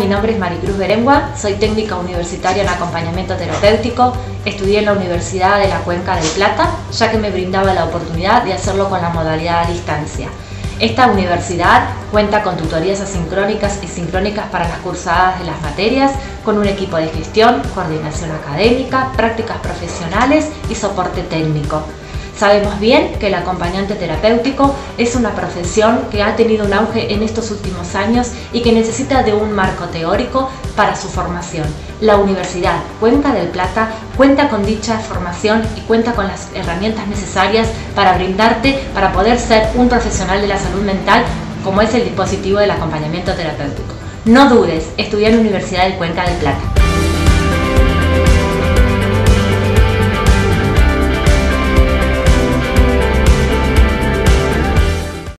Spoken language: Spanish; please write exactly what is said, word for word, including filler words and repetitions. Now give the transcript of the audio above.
mi nombre es Maricruz Berengua, soy técnica universitaria en acompañamiento terapéutico, estudié en la Universidad de la Cuenca del Plata, ya que me brindaba la oportunidad de hacerlo con la modalidad a distancia. Esta universidad cuenta con tutorías asincrónicas y sincrónicas para las cursadas de las materias, con un equipo de gestión, coordinación académica, prácticas profesionales y soporte técnico. Sabemos bien que el acompañante terapéutico es una profesión que ha tenido un auge en estos últimos años y que necesita de un marco teórico para su formación. La Universidad Cuenca del Plata cuenta con dicha formación y cuenta con las herramientas necesarias para brindarte, para poder ser un profesional de la salud mental, como es el dispositivo del acompañamiento terapéutico. No dudes, estudia en la Universidad de Cuenca del Plata.